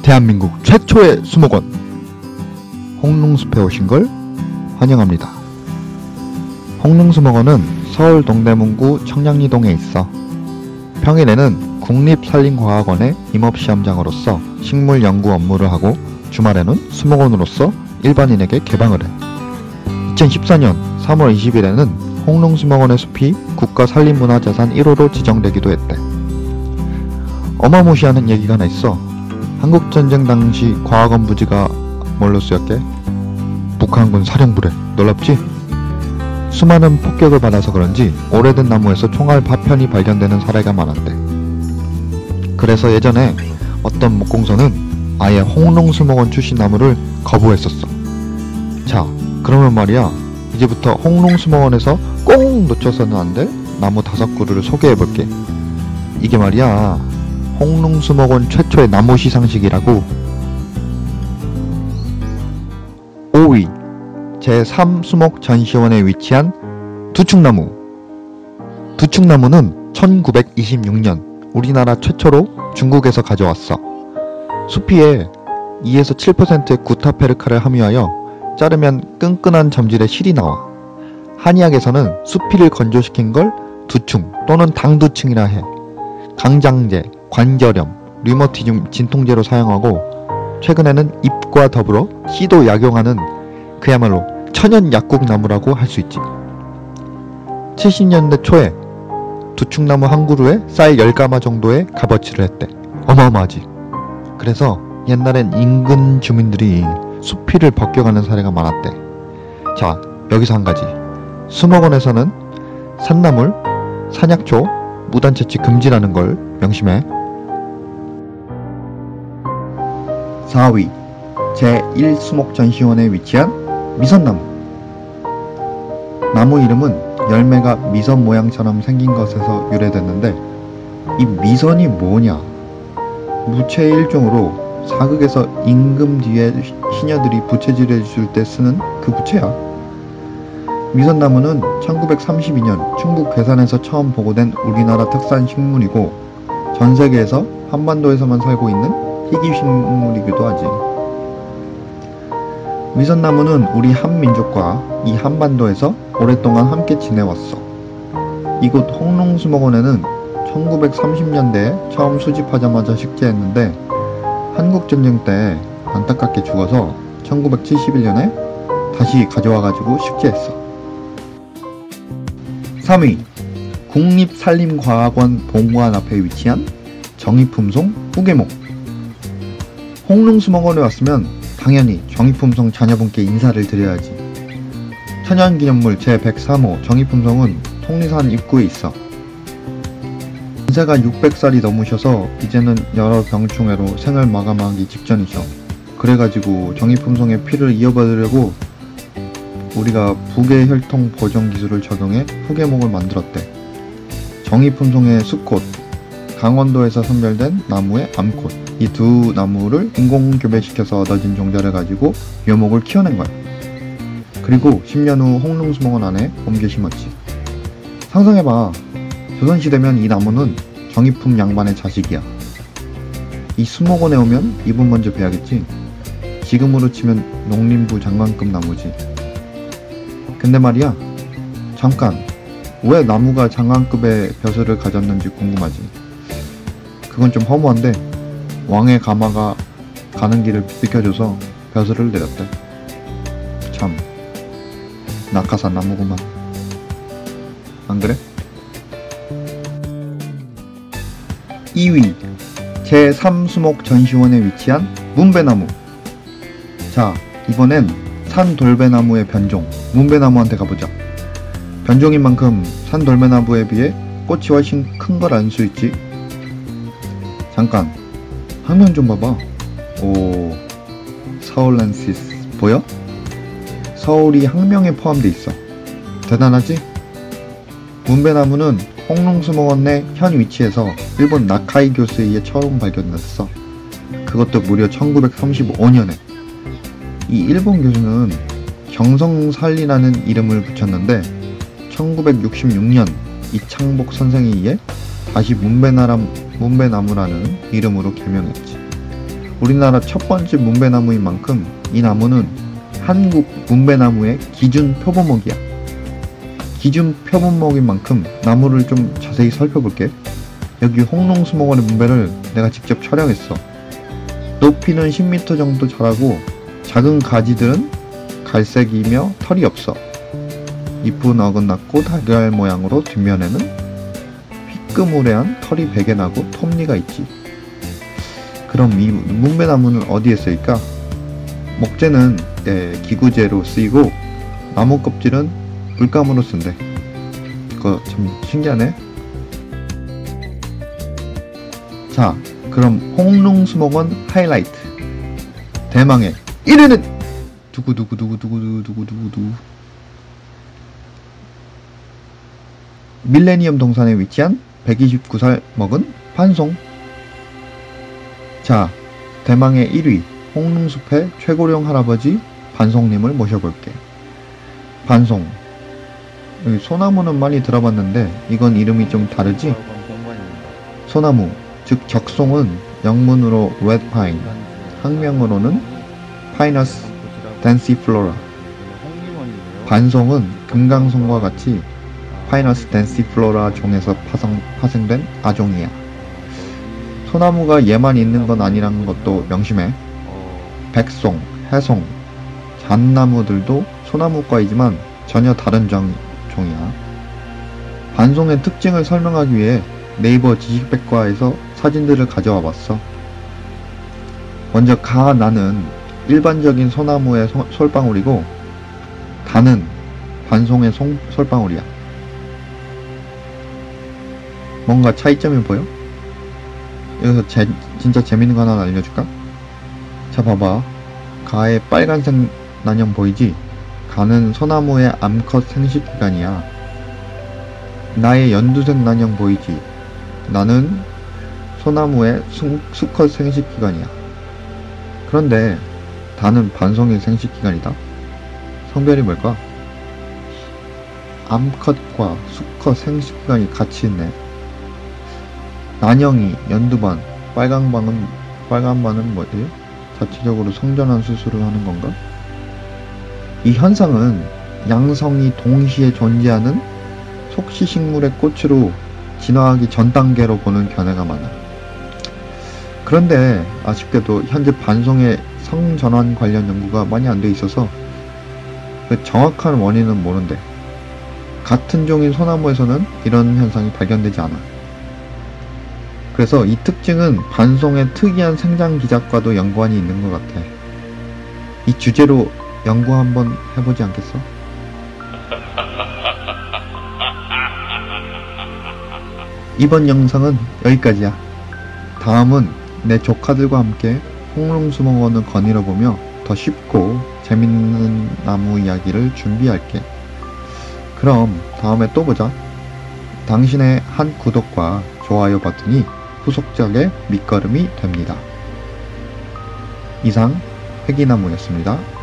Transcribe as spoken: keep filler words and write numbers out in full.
대한민국 최초의 수목원 홍릉숲에 오신 걸 환영합니다. 홍릉수목원은 서울 동대문구 청량리동에 있어 평일에는 국립산림과학원의 임업시험장으로서 식물 연구 업무를 하고 주말에는 수목원으로서 일반인에게 개방을 해. 이천십사 년 삼월 이십일에는 홍릉수목원의 숲이 국가산림문화재산 일 호로 지정되기도 했대. 어마무시하는 얘기가 하나 있어. 한국전쟁 당시 과학원 부지가 뭘로 쓰였게? 북한군 사령부래. 놀랍지? 수많은 폭격을 받아서 그런지 오래된 나무에서 총알 파편이 발견되는 사례가 많았대. 그래서 예전에 어떤 목공소는 아예 홍릉수목원 출신 나무를 거부했었어. 자, 그러면 말이야, 이제부터 홍릉수목원에서 꼭 놓쳐서는 안 될 나무 다섯 그루를 소개해볼게. 이게 말이야, 홍릉수목원 최초의 나무 시상식이라고. 오 위 제삼 수목전시원에 위치한 두축나무. 두축나무는 천구백이십육 년 우리나라 최초로 중국에서 가져왔어. 수피에 이에서 칠 퍼센트의 구타페르카를 함유하여 자르면 끈끈한 점질의 실이 나와. 한의학에서는 수피를 건조시킨 걸 두충 또는 당두충이라 해. 강장제, 관절염, 류머티즘 진통제로 사용하고 최근에는 잎과 더불어 씨도 약용하는 그야말로 천연 약국나무라고 할 수 있지. 칠십 년대 초에 두축나무 한 그루에 쌀 열 가마 정도의 값어치를 했대. 어마어마하지. 그래서 옛날엔 인근 주민들이 수피를 벗겨가는 사례가 많았대. 자, 여기서 한 가지. 수목원에서는 산나물, 산약초, 무단채취 금지라는 걸 명심해. 사 위 제일 수목전시원에 위치한 미선나무. 나무 이름은 열매가 미선 모양처럼 생긴 것에서 유래됐는데, 이 미선이 뭐냐? 무채의 일종으로 사극에서 임금 뒤에 시녀들이 부채질을 해줄 때 쓰는 그 부채야. 미선나무는 천구백삼십이 년 충북 괴산에서 처음 보고된 우리나라 특산 식물이고 전세계에서 한반도에서만 살고 있는 희귀식물이기도 하지. 미선나무는 우리 한민족과 이 한반도에서 오랫동안 함께 지내왔어. 이곳 홍릉수목원에는 천구백삼십 년대에 처음 수집하자마자 식재했는데 한국전쟁 때 안타깝게 죽어서 천구백칠십일 년에 다시 가져와가지고 식재했어. 삼 위 국립산림과학원 본관 앞에 위치한 정의품송 후계목. 홍릉수목원에 왔으면 당연히 정의품송 자녀분께 인사를 드려야지. 천연기념물 제백삼 호 정의품송은 통리산 입구에 있어. 연세가 육백 살이 넘으셔서 이제는 여러 병충해로 생을 마감하기 직전이셔. 그래가지고 정의품송의 피를 이어받으려고 우리가 부계 혈통 보정 기술을 적용해 후계목을 만들었대. 정의품송의 수꽃, 강원도에서 선별된 나무의 암꽃, 이 두 나무를 인공 교배시켜서 얻어진 종자를 가지고 묘목을 키워낸 거야. 그리고 십 년 후 홍릉수목원 안에 옮겨 심었지. 상상해봐. 조선시대면 이 나무는 정의품 양반의 자식이야. 이 수목원에 오면 이분 먼저 뵈야겠지. 지금으로 치면 농림부 장관급 나무지. 근데 말이야, 잠깐, 왜 나무가 장관급의 벼슬을 가졌는지 궁금하지. 그건 좀 허무한데 왕의 가마가 가는 길을 비켜줘서 벼슬을 내렸대. 참 낙하산 나무구만. 안 그래? 이 위 제삼 수목전시원에 위치한 문배나무. 자, 이번엔 산돌배나무의 변종 문배나무한테 가보자. 변종인 만큼 산돌배나무에 비해 꽃이 훨씬 큰 걸 알 수 있지. 잠깐, 학명 좀 봐봐. 오, 서울랜시스 보여? 서울이 학명에 포함돼 있어. 대단하지? 문배나무는 홍릉수목원 내 현 위치에서 일본 나카이 교수에 의해 처음 발견됐어. 그것도 무려 천구백삼십오 년에. 이 일본 교수는 경성살리라는 이름을 붙였는데 천구백육십육 년 이창복 선생에 의해 다시 문배나라, 문배나무라는 이름으로 개명했지. 우리나라 첫 번째 문배나무인 만큼 이 나무는 한국 문배나무의 기준 표본목이야. 기준 표본목인 만큼 나무를 좀 자세히 살펴볼게. 여기 홍롱수목원의 문배를 내가 직접 촬영했어. 높이는 십 미터 정도 자라고 작은 가지들은 갈색이며 털이 없어. 잎은 어긋났고 달걀 모양으로 뒷면에는 휘끄무레한 털이 베개 나고 톱니가 있지. 그럼 이 문배나무는 어디에 쓰일까? 목재는 예, 기구재로 쓰이고 나무 껍질은 물감으로 쓴대. 그거 참 신기하네. 자, 그럼 홍롱수목원 하이라이트. 대망의 일 위는 두구두구두구두구두구두구두구 밀레니엄 동산에 위치한 백이십구 살 먹은 반송. 자, 대망의 일 위 홍릉숲의 최고령 할아버지 반송님을 모셔볼게. 반송. 여기 소나무는 많이 들어봤는데 이건 이름이 좀 다르지? 소나무, 즉 적송은 영문으로 red pine, 학명으로는 Pinus densiflora. 반송은 금강송과 같이 Pinus densiflora 종에서 파성, 파생된 아종이야. 소나무가 얘만 있는 건 아니라는 것도 명심해. 백송, 해송, 잣나무들도 소나무과이지만 전혀 다른 종, 종이야. 반송의 특징을 설명하기 위해 네이버 지식백과에서 사진들을 가져와 봤어. 먼저 가나는 일반적인 소나무의 소, 솔방울이고 다는 반송의 송, 솔방울이야. 뭔가 차이점이 보여? 여기서 제, 진짜 재밌는 거 하나 알려줄까? 자, 봐봐. 가의 빨간색 난형 보이지? 가는 소나무의 암컷 생식기관이야. 나의 연두색 난형 보이지? 나는 소나무의 수, 수컷 생식기관이야. 그런데 다는 반송의 생식기관이다. 성별이 뭘까? 암컷과 수컷 생식기관이 같이 있네. 난형이 연두반, 빨강반은, 빨간반은 뭐지? 자체적으로 성전환 수술을 하는 건가? 이 현상은 양성이 동시에 존재하는 속시식물의 꽃으로 진화하기 전 단계로 보는 견해가 많아. 그런데 아쉽게도 현재 반송의 성전환 관련 연구가 많이 안 돼 있어서 그 정확한 원인은 모른대. 같은 종인 소나무에서는 이런 현상이 발견되지 않아. 그래서 이 특징은 반송의 특이한 생장 기작과도 연관이 있는 것 같아. 이 주제로 연구 한번 해보지 않겠어? 이번 영상은 여기까지야. 다음은 내 조카들과 함께 홍롱수목원을 거닐어보며 더 쉽고 재밌는 나무 이야기를 준비할게. 그럼 다음에 또 보자. 당신의 한 구독과 좋아요 버튼이 후속작의 밑거름이 됩니다. 이상 회기나무였습니다.